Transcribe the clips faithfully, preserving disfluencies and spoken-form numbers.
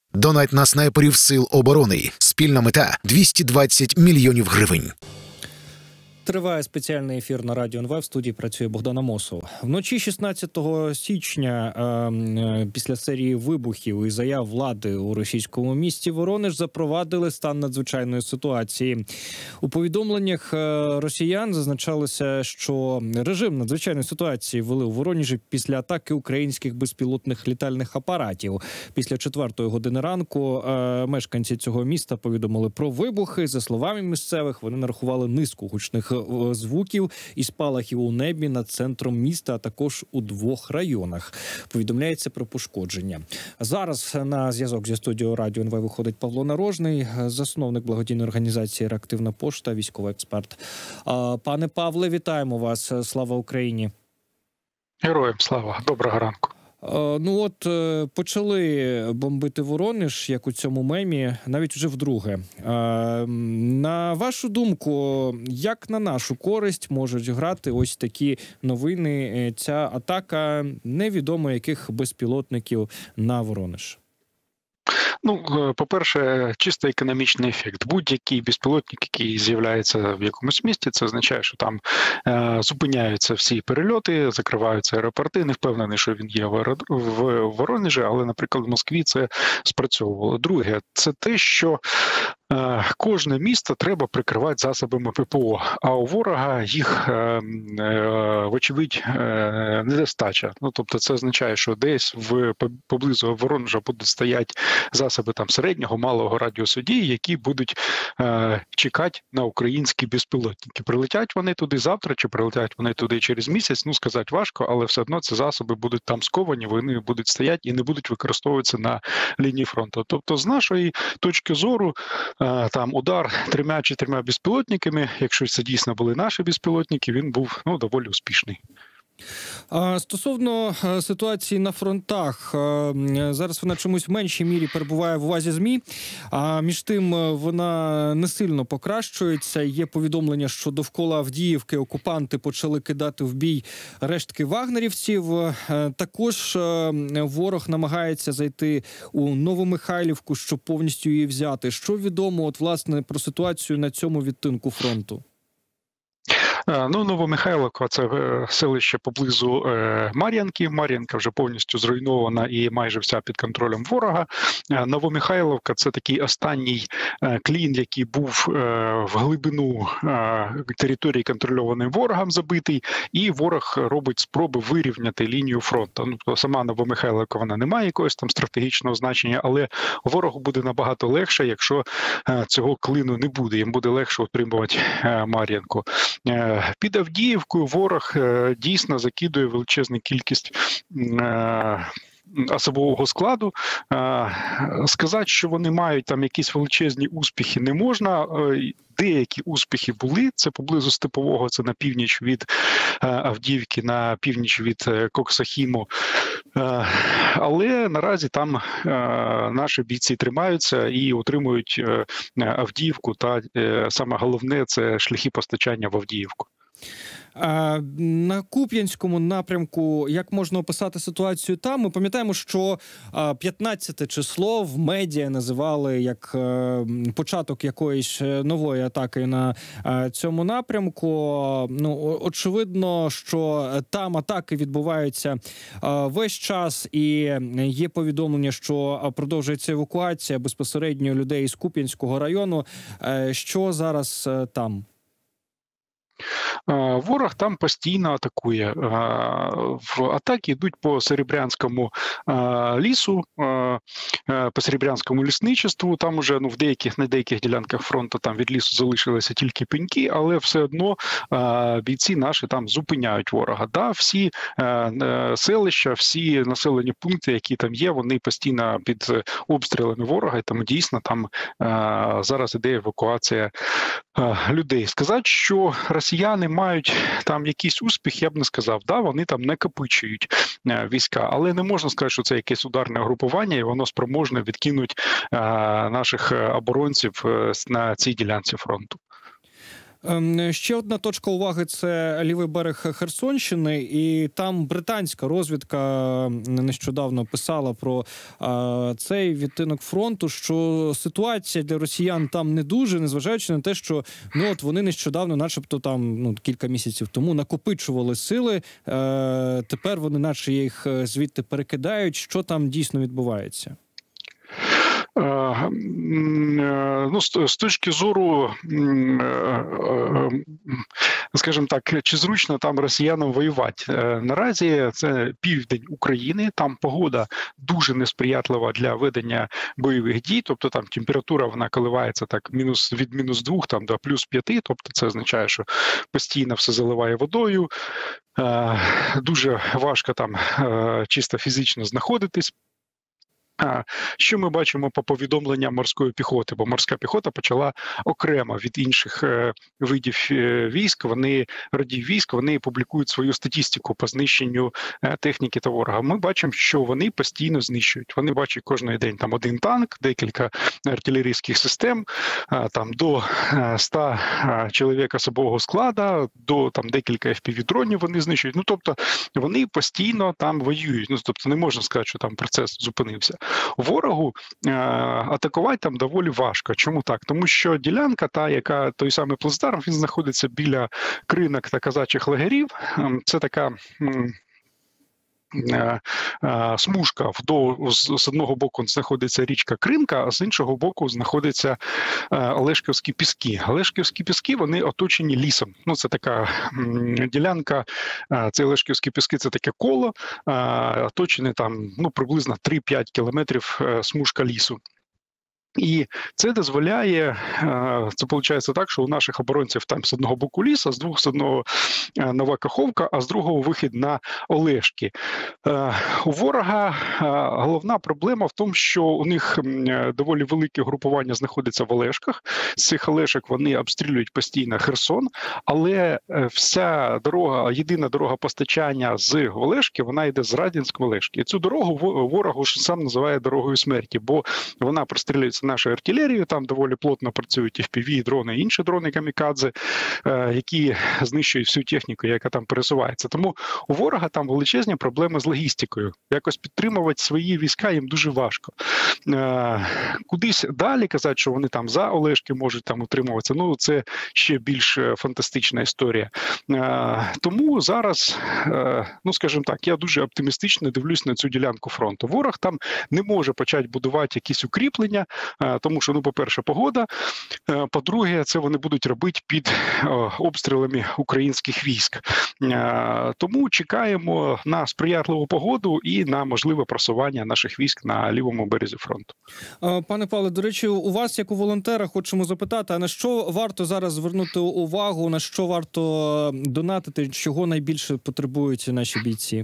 Донать на снайперів Сил оборони. Спільна мета – двісті двадцять мільйонів гривень. Триває спеціальний ефір на Радіо ен ве. В студії працює Богдан Амосов. Вночі шістнадцятого січня е, після серії вибухів і заяв влади у російському місті Воронеж запровадили стан надзвичайної ситуації. У повідомленнях росіян зазначалося, що режим надзвичайної ситуації ввели у Воронежі після атаки українських безпілотних літальних апаратів. Після четвертої години ранку е, мешканці цього міста повідомили про вибухи. За словами місцевих, вони нарахували низку гучних звуків і спалахів у небі над центром міста, а також у двох районах. Повідомляється про пошкодження. Зараз на зв'язок зі студією Радіо ен ве виходить Павло Нарожний, засновник благодійної організації «Реактивна пошта», військовий експерт. Пане Павле, вітаємо вас. Слава Україні! Героям слава! Доброго ранку! Ну от, почали бомбити Воронеж, як у цьому мемі, навіть вже вдруге. На вашу думку, як на нашу користь можуть грати ось такі новини, ця атака невідомо яких безпілотників на Воронеж? Ну, по-перше, чисто економічний ефект. Будь-який безпілотник, який з'являється в якомусь місті, це означає, що там е, зупиняються всі перельоти, закриваються аеропорти. Не впевнений, що він є в, в Воронежі, але, наприклад, в Москві це спрацьовувало. Друге, це те, що е, кожне місто треба прикривати засобами ППО, а у ворога їх, е, е, вочевидь, е, недостача. Ну, тобто це означає, що десь в поблизу Воронежа будуть стояти засоби там середнього, малого радіусу дії, які будуть е, чекати на українські безпілотники. Прилетять вони туди завтра, чи прилетять вони туди через місяць, ну сказати важко, але все одно ці засоби будуть там сковані, вони будуть стояти і не будуть використовуватися на лінії фронту. Тобто з нашої точки зору е, там удар трьома чи трьома безпілотниками, якщо це дійсно були наші безпілотники, він був ну, доволі успішний. Стосовно ситуації на фронтах, зараз вона чомусь в меншій мірі перебуває в увазі ЗМІ, а між тим вона не сильно покращується. Є повідомлення, що довкола Авдіївки окупанти почали кидати в бій рештки вагнерівців. Також ворог намагається зайти у Новомихайлівку, щоб повністю її взяти. Що відомо от, власне, про ситуацію на цьому відтинку фронту? Ну, Новомихайлівка – це селище поблизу Мар'янки. Мар'янка вже повністю зруйнована і майже вся під контролем ворога. Новомихайлівка – це такий останній клін, який був в глибину території, контрольованої ворогом, забитий, і ворог робить спроби вирівняти лінію фронту. Ну, сама Новомихайлівка, вона не має якогось там стратегічного значення, але ворогу буде набагато легше, якщо цього клину не буде. Їм буде легше утримувати Мар'янку. Під Авдіївкою ворог дійсно закидує величезну кількість особового складу. Сказати, що вони мають там якісь величезні успіхи, не можна. Деякі успіхи були, це поблизу Степового, це на північ від Авдіївки, на північ від Коксахіму. Але наразі там наші бійці тримаються і утримують Авдіївку, та саме головне – це шляхи постачання в Авдіївку. На Куп'янському напрямку, як можна описати ситуацію там? Ми пам'ятаємо, що п'ятнадцяте число в медіа називали як початок якоїсь нової атаки на цьому напрямку. Ну, очевидно, що там атаки відбуваються весь час, і є повідомлення, що продовжується евакуація безпосередньо людей з Куп'янського району. Що зараз там? Ворог там постійно атакує. В атаки йдуть по Серебрянському лісу, по Серебрянському лісничеству. Там уже ну, в деяких, на деяких ділянках фронту там від лісу залишилися тільки пеньки, але все одно бійці наші там зупиняють ворога. Да, всі селища, всі населені пункти, які там є, вони постійно під обстрілами ворога, і тому дійсно там зараз іде евакуація людей. Сказати, що росіяни мають там якийсь успіх, я б не сказав. Да, вони там накопичують війська, але не можна сказати, що це якесь ударне групування, і воно спроможне відкинуть наших оборонців на цій ділянці фронту. Ще одна точка уваги – це лівий берег Херсонщини, і там британська розвідка нещодавно писала про а, цей відтинок фронту, що ситуація для росіян там не дуже, незважаючи на те, що ну от вони нещодавно, начебто там ну кілька місяців тому накопичували сили, е, тепер вони наче їх звідти перекидають. Що там дійсно відбувається? Ну, з точки зору, скажімо так, чи зручно там росіянам воювати? Наразі це південь України, там погода дуже несприятлива для ведення бойових дій, тобто там температура, вона коливається так мінус, від мінус двох там, до плюс п'яти, тобто це означає, що постійно все заливає водою, дуже важко там чисто фізично знаходитись. Що ми бачимо по повідомленням морської піхоти? Бо морська піхота почала окремо від інших видів військ, вони, родів військ, вони публікують свою статистику по знищенню техніки та ворога. Ми бачимо, що вони постійно знищують. Вони бачать кожен день там один танк, декілька артилерійських систем, там до ста чоловік особового складу, до там декілька еф пі ві-дронів вони знищують. Ну, тобто, вони постійно там воюють. Ну, тобто, не можна сказати, що там процес зупинився. Ворогу е, атакувати там доволі важко. Чому так? Тому що ділянка, та, яка той самий плацдарм, він знаходиться біля кринок та казачих лагерів. Це така м, е, е, смужка. Вдовж, з, з одного боку знаходиться річка Кринка, а з іншого боку знаходяться е, Олешківські піски. Олешківські піски, вони оточені лісом. Ну, це така м, ділянка, е, це Олешківські піски, це таке коло, е, оточене там, ну, приблизно три-п'ять кілометрів е, смужка лісу. І це дозволяє, це виходить так, що у наших оборонців там з одного боку ліс, а з двох з одного Нова Каховка, а з другого вихід на Олешки. У ворога головна проблема в тому, що у них доволі велике групування знаходиться в Олешках. З цих Олешок вони обстрілюють постійно Херсон, але вся дорога, єдина дорога постачання з Олешки, вона йде з Радянськ в Олешки. І цю дорогу ворогу сам називає дорогою смерті, бо вона прострілюється нашою артилерією, там доволі плотно працюють еф пі ві, дрони і інші дрони камікадзе, які знищують всю техніку, яка там пересувається. Тому у ворога там величезні проблеми з логістикою. Якось підтримувати свої війська їм дуже важко. Кудись далі казати, що вони там за Олешки можуть там утримуватися, ну це ще більш фантастична історія. Тому зараз, ну скажімо так, я дуже оптимістично дивлюсь на цю ділянку фронту. Ворог там не може почати будувати якісь укріплення, тому що, ну, по-перше, погода, по-друге, це вони будуть робити під обстрілами українських військ. Тому чекаємо на сприятливу погоду і на можливе просування наших військ на лівому березі фронту. Пане Павле, до речі, у вас, як у волонтера, хочемо запитати, а на що варто зараз звернути увагу, на що варто донатити, чого найбільше потребують наші бійці?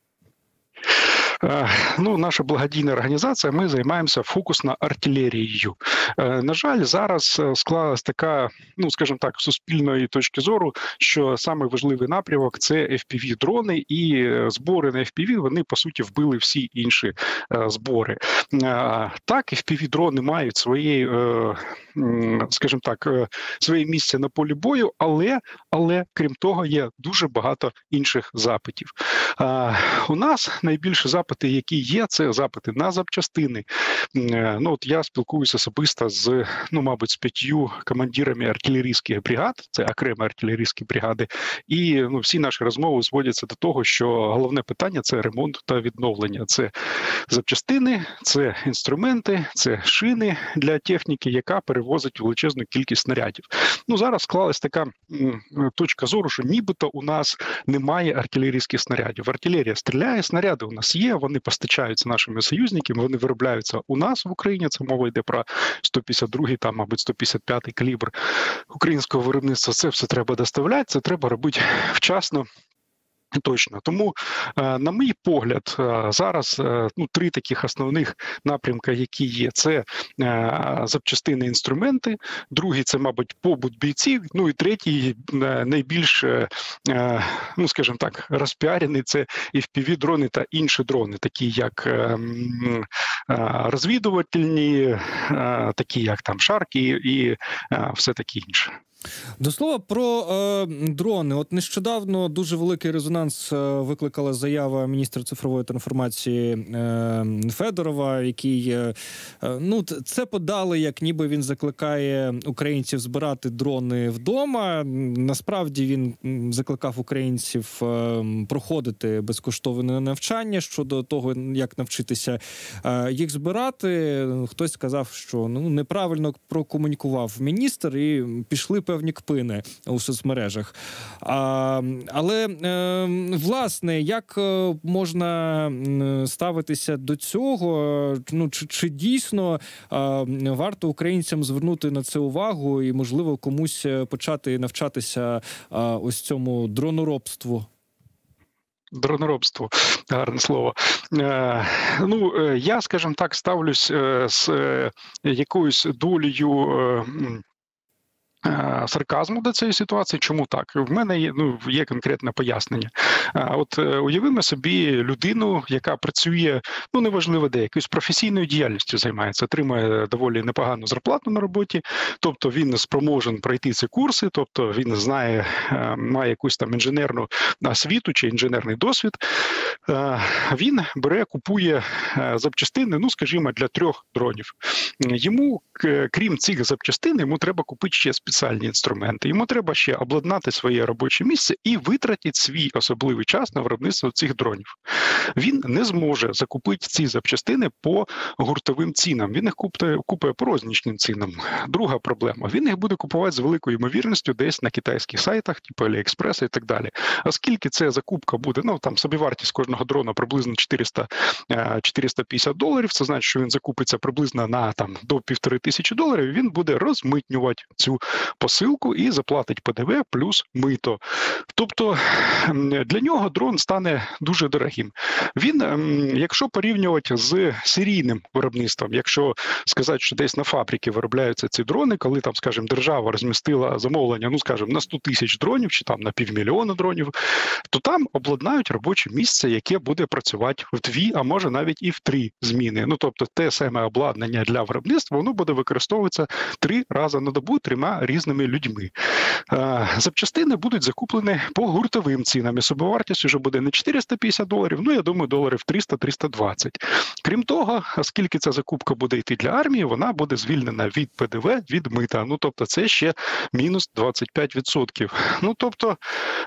Ну, наша благодійна організація, ми займаємося фокусно артилерією. На жаль, зараз склалась така, ну, скажімо так, суспільної точки зору, що саме важливий напрямок – це еф пі ві-дрони, і збори на еф пі ві, вони, по суті, вбили всі інші збори. Так, еф пі ві-дрони мають свої, скажімо так, своє місце на полі бою, але, але, крім того, є дуже багато інших запитів. У нас найбільше запити, які є, це запити на запчастини. Ну, от я спілкуюся особисто з, ну, мабуть, з п'ятью командирами артилерійських бригад, це окремі артилерійські бригади, і, ну, всі наші розмови зводяться до того, що головне питання – це ремонт та відновлення. Це запчастини, це інструменти, це шини для техніки, яка перевозить величезну кількість снарядів. Ну, зараз склалась така м, точка зору, що нібито у нас немає артилерійських снарядів. Артилерія стріляє, снаряди у нас є, вони постачаються нашими союзниками, вони виробляються у нас в Україні, це мова йде про сто п'ятдесят другий, там, мабуть, сто п'ятдесят п'ятий калібр українського виробництва. Це все треба доставляти, це треба робити вчасно. Точно. Тому, на мій погляд, зараз, ну, три таких основних напрямки, які є. Це запчастини, інструменти, другий – це, мабуть, побут бійців, ну і третій, найбільш, ну, скажімо так, розпіарений – це еф пі ві-дрони та інші дрони, такі як розвідувальні, такі як там шарки і все таке інше. До слова про е, дрони. От нещодавно дуже великий резонанс е, викликала заява міністра цифрової трансформації е, Федорова, який, е, ну, це подали, як ніби він закликає українців збирати дрони вдома. Насправді він закликав українців е, проходити безкоштовне навчання щодо того, як навчитися е, їх збирати. Хтось сказав, що ну, неправильно прокомунікував міністр і пішли певні кпини у соцмережах. А, але, е, власне, як можна ставитися до цього? Ну, чи, чи дійсно е, варто українцям звернути на це увагу і, можливо, комусь почати навчатися е, ось цьому дроноробству? Дроноробство, гарне слово. Е, ну, я, скажімо так, ставлюсь е, з е, якоюсь долею е, сарказму до цієї ситуації. Чому так? В мене є, ну, є конкретне пояснення. От уявимо собі людину, яка працює, ну неважливо де, якоюсь професійною діяльністю займається, отримує доволі непогану зарплату на роботі, тобто він спроможен пройти ці курси, тобто він знає, має якусь там інженерну освіту чи інженерний досвід. Він бере, купує запчастини, ну скажімо, для трьох дронів. Йому, крім цих запчастин, йому треба купити ще спеціальні інструменти. Йому треба ще обладнати своє робоче місце і витратити свій особливий час на виробництво цих дронів. Він не зможе закупити ці запчастини по гуртовим цінам. Він їх купує, купує по рознічним цінам. Друга проблема. Він їх буде купувати з великою ймовірністю десь на китайських сайтах, типу Аліекспреса і так далі. Оскільки ця закупка буде, ну там собівартість кожного дрона приблизно чотириста - чотириста п'ятдесят доларів, це значить, що він закупиться приблизно на там до півтори тисячі доларів, він буде розмитнювати цю посилку і заплатить Пе Де Ве плюс мито. Тобто для нього дрон стане дуже дорогим. Він, якщо порівнювати з серійним виробництвом, якщо сказати, що десь на фабриці виробляються ці дрони, коли там, скажімо, держава розмістила замовлення, ну, скажімо, на сто тисяч дронів чи там на півмільйона дронів, то там обладнають робоче місце, яке буде працювати в дві, а може навіть і в три зміни. Ну, тобто те саме обладнання для виробництва, воно буде використовуватися три рази на добу трьома різними людьми. Запчастини будуть закуплені по гуртовим цінам, і собівартість вже буде не чотириста п'ятдесят доларів, ну, я думаю, доларів триста - триста двадцять. Крім того, оскільки ця закупка буде йти для армії, вона буде звільнена від Пе Де Ве, від мита. Ну, тобто це ще мінус двадцять п'ять відсотків. Ну, тобто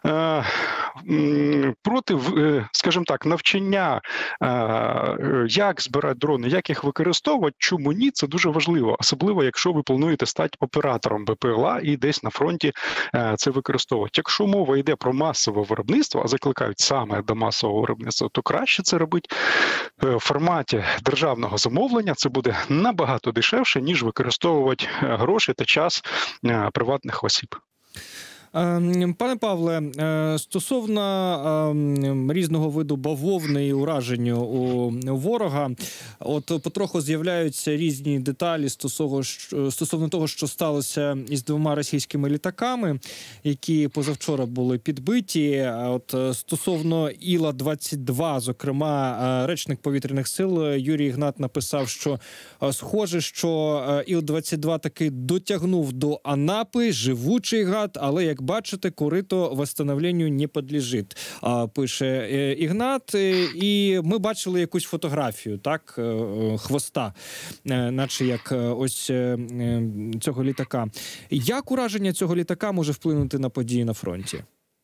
проти, скажімо так, навчання, як збирати дрони, як їх використовувати, чому ні, це дуже важливо. Особливо, якщо ви плануєте стати оператором Бе Пе Ел А і десь на фронті це використовувати. Якщо мова йде про масове виробництво, а закликають саме до масового виробництва, то краще це робити в форматі державного замовлення. Це буде набагато дешевше, ніж використовувати гроші та час приватних осіб. Пане Павле, стосовно різного виду бавовни і ураження у ворога, от потроху з'являються різні деталі стосовно, стосовно того, що сталося із двома російськими літаками, які позавчора були підбиті. От стосовно Іла двадцять два, зокрема, речник повітряних сил Юрій Ігнат написав, що схоже, що Іл двадцять два таки дотягнув до Анапи, живучий гад, але як бачите, корито восстановленню не підлежить, пише Ігнат. І ми бачили якусь фотографію, так, хвоста, наче як ось цього літака. Як ураження цього літака може вплинути на події на фронті?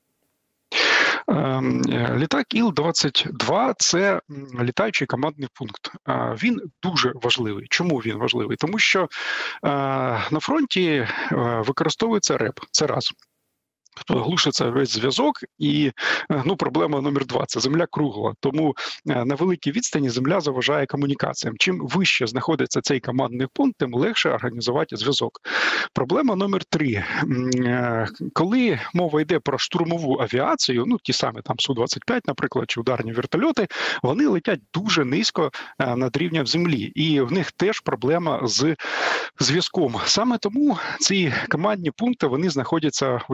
Літак Іл двадцять два – це літаючий командний пункт. Він дуже важливий. Чому він важливий? Тому що на фронті використовується РЕП. Це раз. Глушиться весь зв'язок, і ну, проблема номер два – це земля кругла. Тому на великій відстані земля заважає комунікаціям. Чим вище знаходиться цей командний пункт, тим легше організувати зв'язок. Проблема номер три. Коли мова йде про штурмову авіацію, ну ті самі там Су двадцять п'ять, наприклад, чи ударні вертольоти, вони летять дуже низько над рівнем землі. І в них теж проблема з зв'язком. Саме тому ці командні пункти, вони знаходяться в літаках.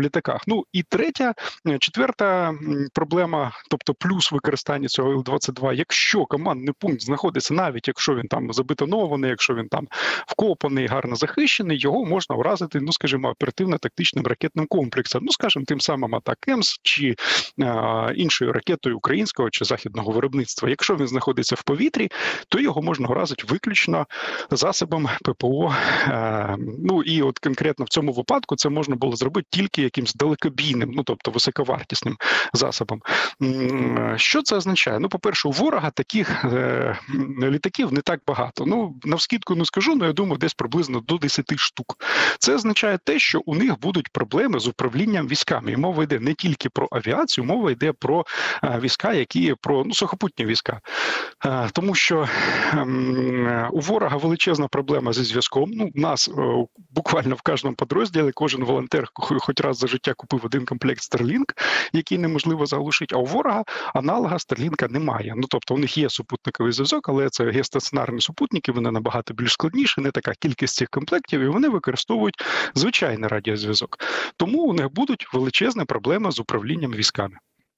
Ну і третя, четверта проблема, тобто плюс використання цього Іл двадцять два, якщо командний пункт знаходиться, навіть якщо він там забетонований, якщо він там вкопаний, гарно захищений, його можна вразити, ну, скажімо, оперативно-тактичним ракетним комплексом, ну, скажімо, тим самим АТАК-ЕМС чи а, іншою ракетою українського чи західного виробництва. Якщо він знаходиться в повітрі, то його можна вразити виключно засобом ППО. А, ну, і от конкретно в цьому випадку це можна було зробити тільки якимсь далекобійним, ну, тобто високовартісним засобом. Що це означає? Ну, по-перше, у ворога таких е, літаків не так багато. Ну, навскидку не скажу, але я думаю, десь приблизно до десяти штук. Це означає те, що у них будуть проблеми з управлінням військами. І мова йде не тільки про авіацію, мова йде про е, війська, які про ну, сухопутні війська. Е, тому що е, у ворога величезна проблема зі зв'язком. Ну, у нас е, буквально в кожному підрозділі кожен волонтер хоч раз за життя купив один комплект Starlink, який неможливо заглушити, а у ворога аналога Starlink немає. Ну, тобто у них є супутниковий зв'язок, але це геостаціонарні супутники, вони набагато більш складніші, не така кількість цих комплектів, і вони використовують звичайний радіозв'язок. Тому у них будуть величезні проблеми з управлінням військами.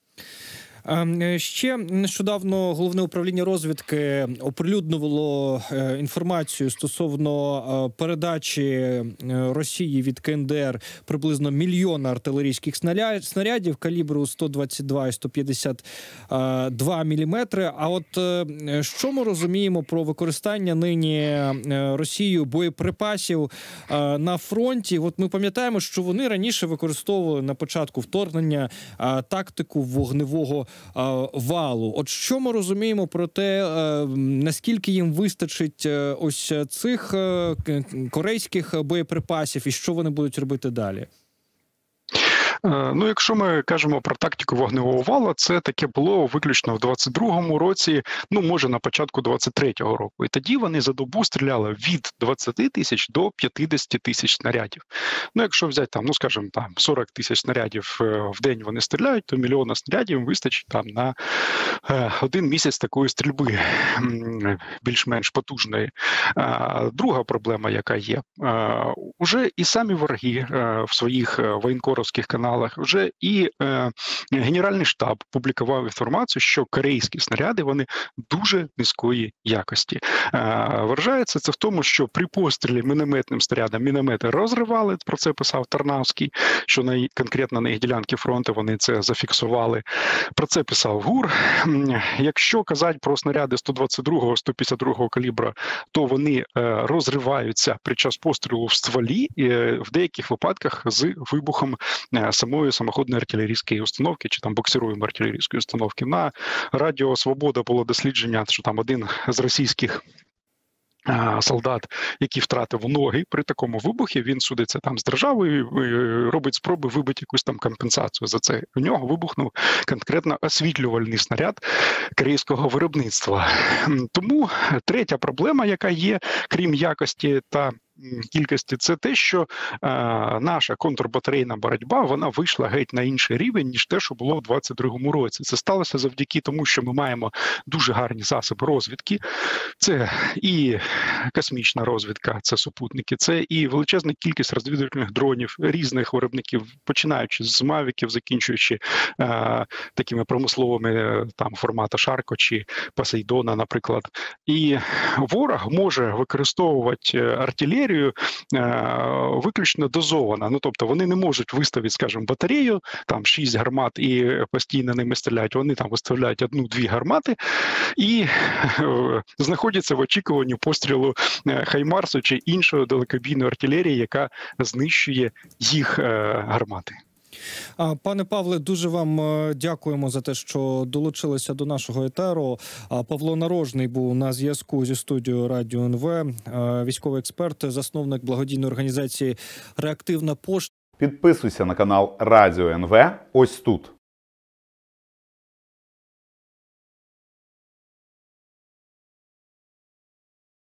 Ще нещодавно Головне управління розвідки оприлюднювало інформацію стосовно передачі Росії від КНДР приблизно мільйона артилерійських снарядів калібру сто двадцять два і сто п'ятдесят два міліметри. А от що ми розуміємо про використання нині Росією боєприпасів на фронті? От ми пам'ятаємо, що вони раніше використовували на початку вторгнення тактику вогневого валу. От що ми розуміємо про те, наскільки їм вистачить ось цих корейських боєприпасів і що вони будуть робити далі? Ну, якщо ми кажемо про тактику вогневого валу, це таке було виключно в двадцять другому році, ну, може, на початку двадцять третього року. І тоді вони за добу стріляли від двадцяти тисяч до п'ятдесяти тисяч снарядів. Ну, якщо взяти, там, ну, скажімо, там, сорок тисяч снарядів в день вони стріляють, то мільйона снарядів вистачить там на один місяць такої стрільби більш-менш потужної. Друга проблема, яка є, уже і самі вороги в своїх воєнкоровських каналах, вже і е, Генеральний штаб публікував інформацію, що корейські снаряди, вони дуже низької якості. Е, виражається це в тому, що при пострілі мінометним снарядом міномети розривали, про це писав Тарнавський, що на, конкретно на їх ділянці фронту вони це зафіксували. Про це писав ГУР. Якщо казати про снаряди сто двадцять другого - сто п'ятдесят другого калібра, то вони е, розриваються під час пострілу в стволі, е, в деяких випадках з вибухом е, самої самоходної артилерійської установки чи там буксируємої артилерійської установки. На Радіо Свобода було дослідження, що там один з російських солдат, який втратив ноги при такому вибухі, він судиться там з державою, робить спроби вибити якусь там компенсацію за це. У нього вибухнув конкретно освітлювальний снаряд корейського виробництва. Тому третя проблема, яка є, крім якості та кількості, це те, що е, наша контрбатарейна боротьба, вона вийшла геть на інший рівень, ніж те, що було в двадцять другому році. Це сталося завдяки тому, що ми маємо дуже гарні засоби розвідки. Це і космічна розвідка, це супутники, це і величезна кількість розвідувальних дронів різних виробників, починаючи з мавіків, закінчуючи е, такими промисловими там формату Шарко чи Посейдона, наприклад. І ворог може використовувати артилерію виключно дозована. Ну, тобто вони не можуть виставити, скажімо, батарею, там шість гармат і постійно ними стріляють. Вони там виставляють одну-дві гармати і знаходяться в очікуванні пострілу Хаймарсу чи іншої далекобійної артилерії, яка знищує їх гармати. Пане Павле, дуже вам дякуємо за те, що долучилися до нашого етеру. Павло Нарожний був на зв'язку зі студією Радіо ен ве, військовий експерт, засновник благодійної організації «Реактивна пошта». Підписуйся на канал Радіо ен ве ось тут.